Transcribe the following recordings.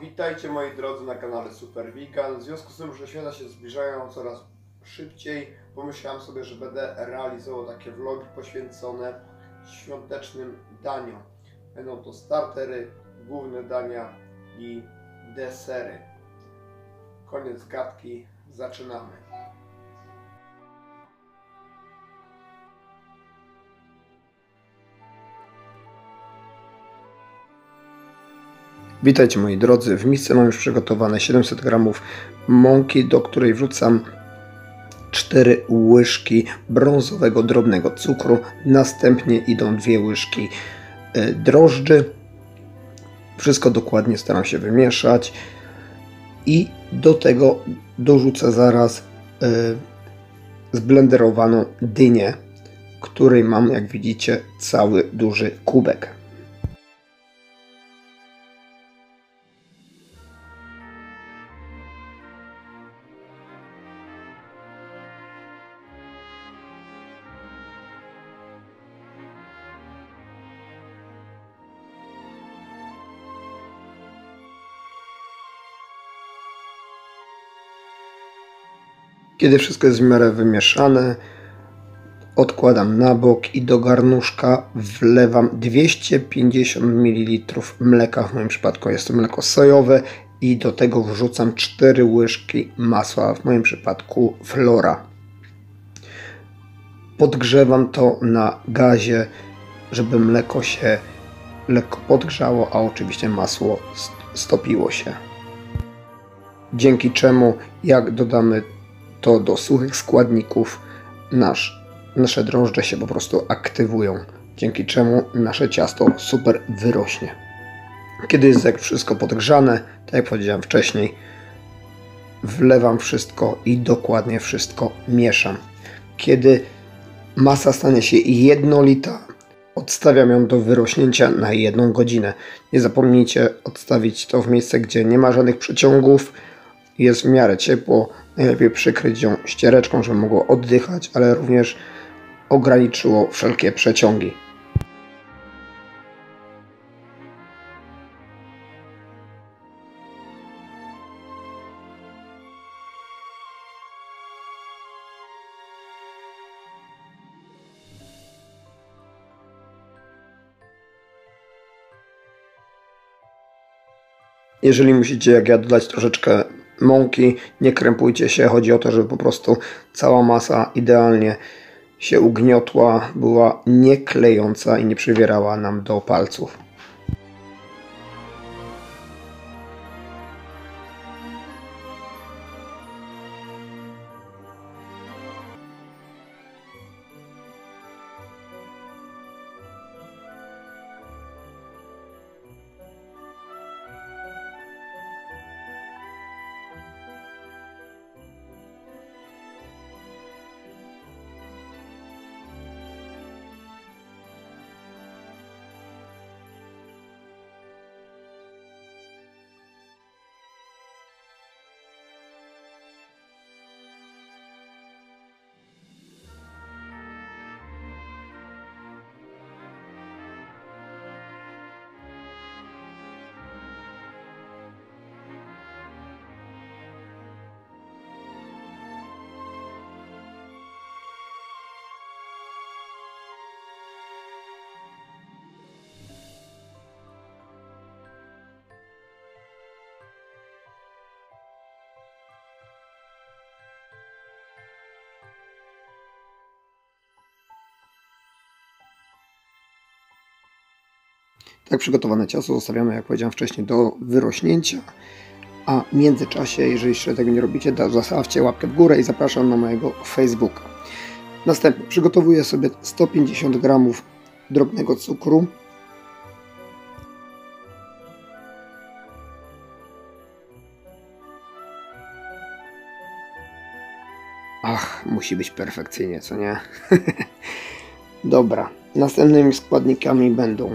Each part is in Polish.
Witajcie moi drodzy na kanale Super Vegan. W związku z tym, że święta się zbliżają coraz szybciej, pomyślałem sobie, że będę realizował takie vlogi poświęcone świątecznym daniom. Będą to startery, główne dania i desery. Koniec gadki, zaczynamy. Witajcie moi drodzy, w misce mam już przygotowane 700 g mąki, do której wrzucam 4 łyżki brązowego drobnego cukru, następnie idą 2 łyżki drożdży. Wszystko dokładnie staram się wymieszać i do tego dorzucę zaraz zblenderowaną dynię, której mam, jak widzicie, cały duży kubek. Kiedy wszystko jest w miarę wymieszane, odkładam na bok i do garnuszka wlewam 250 ml mleka, w moim przypadku jest to mleko sojowe, i do tego wrzucam 4 łyżki masła, w moim przypadku Flora. Podgrzewam to na gazie, żeby mleko się lekko podgrzało, a oczywiście masło stopiło się. Dzięki czemu, jak dodamy to do suchych składników, nasze drożdże się po prostu aktywują, dzięki czemu nasze ciasto super wyrośnie. Kiedy jest jak wszystko podgrzane, tak jak powiedziałem wcześniej, wlewam wszystko i dokładnie wszystko mieszam. Kiedy masa stanie się jednolita, odstawiam ją do wyrośnięcia na 1 godzinę. Nie zapomnijcie odstawić to w miejsce, gdzie nie ma żadnych przeciągów, jest w miarę ciepło. Najlepiej przykryć ją ściereczką, żeby mogło oddychać, ale również ograniczyło wszelkie przeciągi. Jeżeli musicie, jak ja, dodać troszeczkę mąki, nie krępujcie się. Chodzi o to, żeby po prostu cała masa idealnie się ugniotła, była nieklejąca i nie przywierała nam do palców. Tak przygotowane ciasto zostawiamy, jak powiedziałem wcześniej, do wyrośnięcia, a w międzyczasie, jeżeli jeszcze tego nie robicie, zostawcie łapkę w górę i zapraszam na mojego Facebooka. Następnie przygotowuję sobie 150 g drobnego cukru, musi być perfekcyjnie, co nie? Dobra, następnymi składnikami będą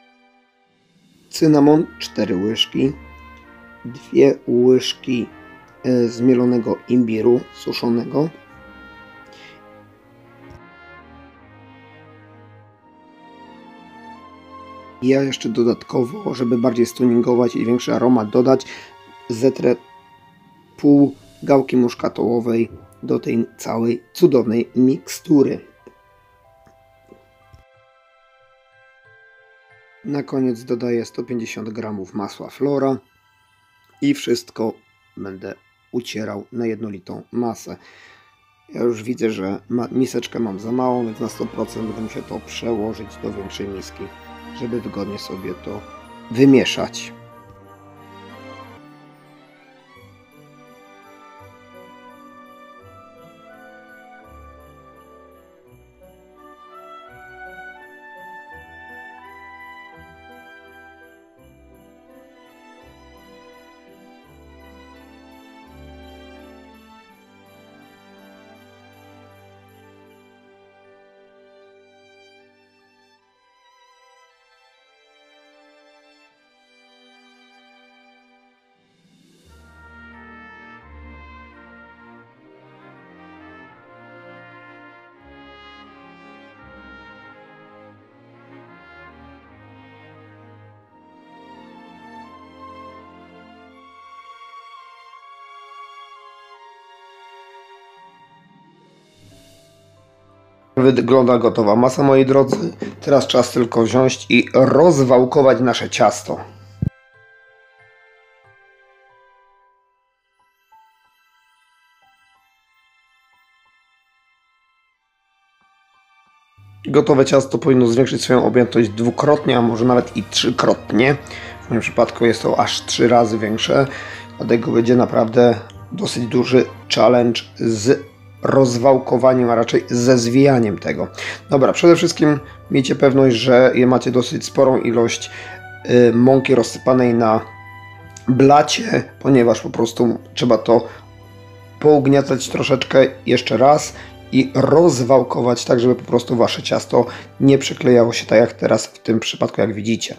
cynamon 4 łyżki, 2 łyżki zmielonego imbiru suszonego. Ja jeszcze dodatkowo, żeby bardziej stuningować i większy aromat dodać, zetrę pół gałki muszkatołowej do tej całej cudownej mikstury. Na koniec dodaję 150 g masła Flora i wszystko będę ucierał na jednolitą masę. Ja już widzę, że miseczkę mam za małą, więc na 100% będę musiał to przełożyć do większej miski, żeby wygodnie sobie to wymieszać. Wygląda gotowa masa, moi drodzy. Teraz czas tylko wziąć i rozwałkować nasze ciasto. Gotowe ciasto powinno zwiększyć swoją objętość dwukrotnie, a może nawet i trzykrotnie. W moim przypadku jest to aż 3 razy większe, dlatego będzie naprawdę dosyć duży challenge z rozwałkowaniem, a raczej ze zwijaniem tego. Dobra, przede wszystkim miejcie pewność, że macie dosyć sporą ilość mąki rozsypanej na blacie, ponieważ po prostu trzeba to pougniatać troszeczkę jeszcze raz i rozwałkować tak, żeby po prostu wasze ciasto nie przyklejało się tak jak teraz w tym przypadku, jak widzicie.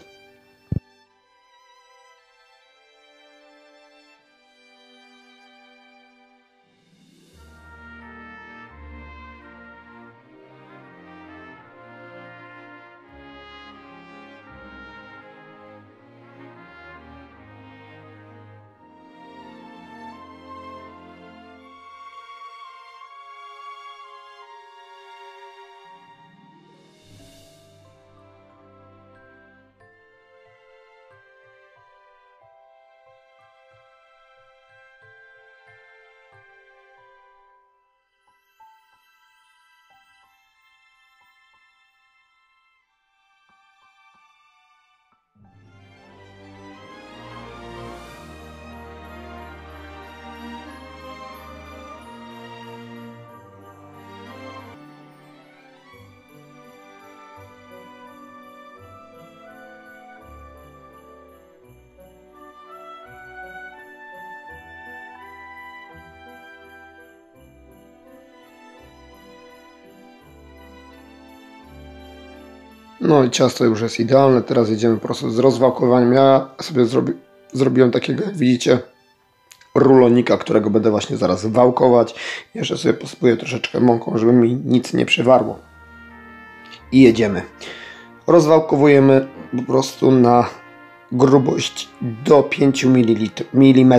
No i ciasto już jest idealne, teraz jedziemy po prostu z rozwałkowaniem. Ja sobie zrobiłem takiego, jak widzicie, rulonika, którego będę właśnie zaraz wałkować. Jeszcze sobie posypuję troszeczkę mąką, żeby mi nic nie przywarło. I jedziemy. Rozwałkowujemy po prostu na grubość do 5 mm.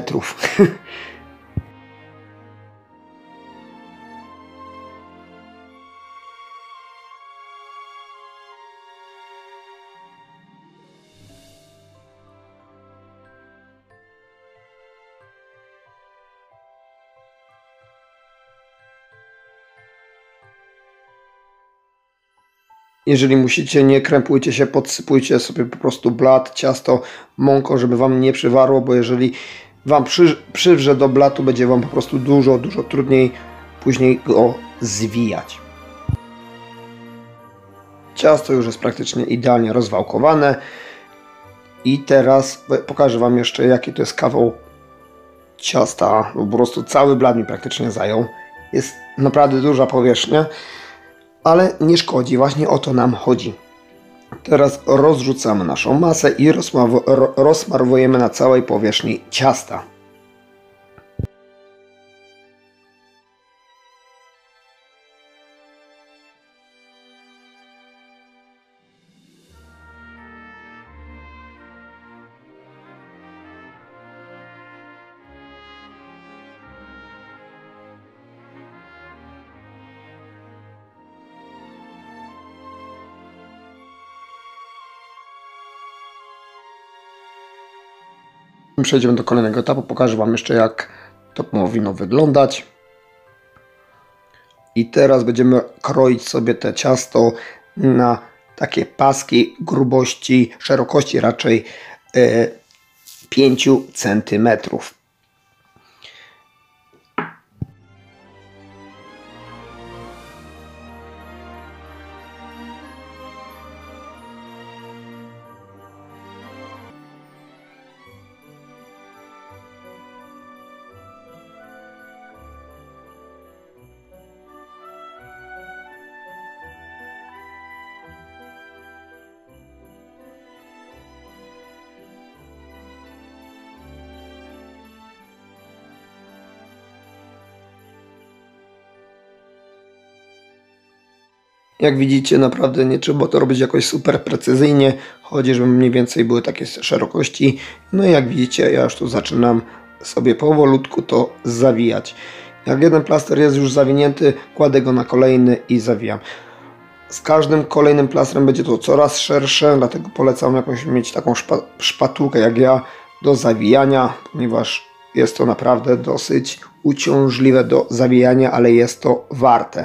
Jeżeli musicie, nie krępujcie się, podsypujcie sobie po prostu blat, ciasto mąką, żeby wam nie przywarło, bo jeżeli wam przywrze do blatu, będzie wam po prostu dużo trudniej później go zwijać. Ciasto już jest praktycznie idealnie rozwałkowane i teraz pokażę wam jeszcze, jaki to jest kawał ciasta. Po prostu cały blat mi praktycznie zajął. Jest naprawdę duża powierzchnia, ale nie szkodzi, właśnie o to nam chodzi. Teraz rozrzucamy naszą masę i rozsmarowujemy na całej powierzchni ciasta. przejdziemy do kolejnego etapu. Pokażę Wam jeszcze, jak to powinno wyglądać. I teraz będziemy kroić sobie te ciasto na takie paski grubości, szerokości raczej 5 cm. Jak widzicie, naprawdę nie trzeba to robić jakoś super precyzyjnie. Chodzi, żeby mniej więcej były takie szerokości. No i jak widzicie, ja już tu zaczynam sobie powolutku to zawijać. Jak jeden plaster jest już zawinięty, kładę go na kolejny i zawijam. Z każdym kolejnym plastrem będzie to coraz szersze, dlatego polecam jakąś mieć taką szpatułkę jak ja do zawijania, ponieważ jest to naprawdę dosyć uciążliwe do zawijania, ale jest to warte.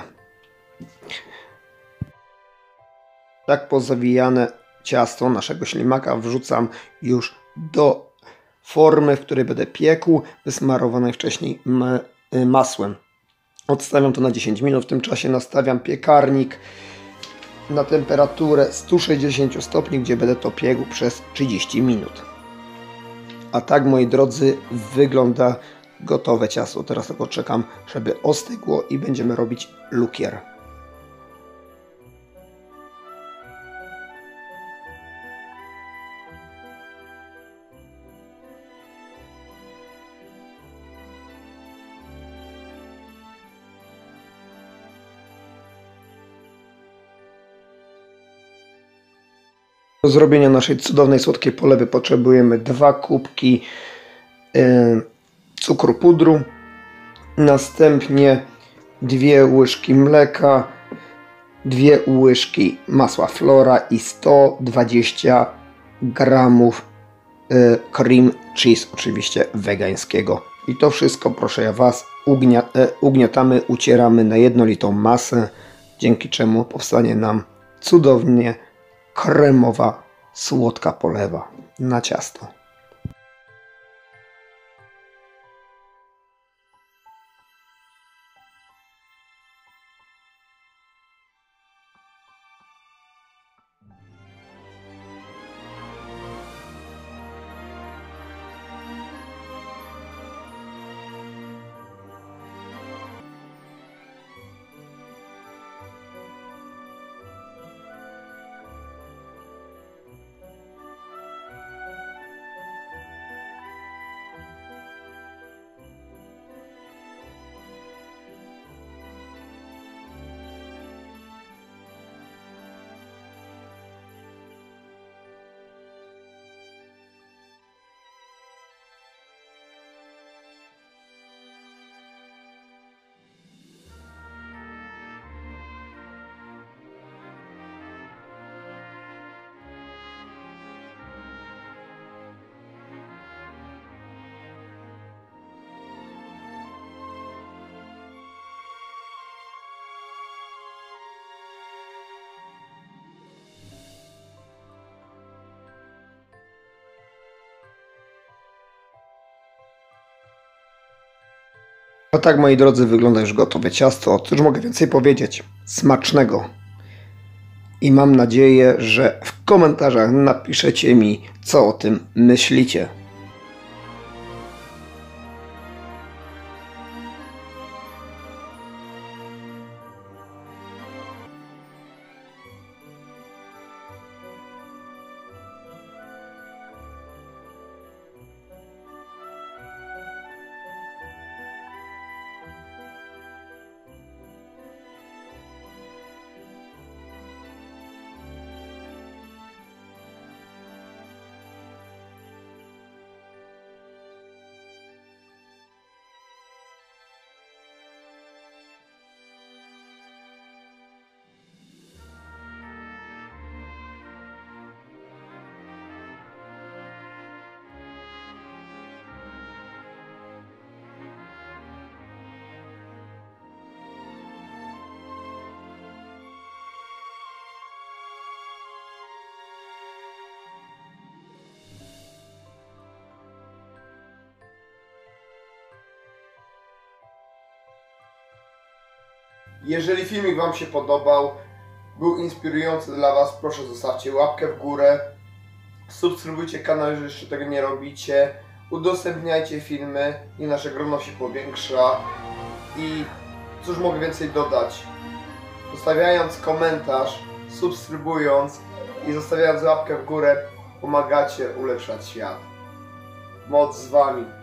Tak pozawijane ciasto naszego ślimaka wrzucam już do formy, w której będę piekł, wysmarowanej wcześniej masłem. Odstawiam to na 10 minut, w tym czasie nastawiam piekarnik na temperaturę 160 stopni, gdzie będę to piekł przez 30 minut. A tak, moi drodzy, wygląda gotowe ciasto. Teraz tylko czekam, żeby ostygło i będziemy robić lukier. Do zrobienia naszej cudownej słodkiej polewy potrzebujemy 2 kubki cukru pudru, następnie 2 łyżki mleka, 2 łyżki masła Flora i 120 gramów cream cheese, oczywiście wegańskiego. I to wszystko, proszę ja Was, ugniatamy, ucieramy na jednolitą masę, dzięki czemu powstanie nam cudownie kremowa, słodka polewa na ciasto. A tak, moi drodzy, wygląda już gotowe ciasto. Cóż mogę więcej powiedzieć? Smacznego! I mam nadzieję, że w komentarzach napiszecie mi, co o tym myślicie. Jeżeli filmik Wam się podobał, był inspirujący dla Was, proszę zostawcie łapkę w górę, subskrybujcie kanał, jeżeli jeszcze tego nie robicie, udostępniajcie filmy i nasze grono się powiększa. I cóż mogę więcej dodać? Zostawiając komentarz, subskrybując i zostawiając łapkę w górę, pomagacie ulepszać świat. Moc z Wami.